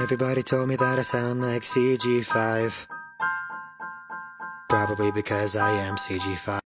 Everybody told me that I sound like CG5. Probably because I am CG5.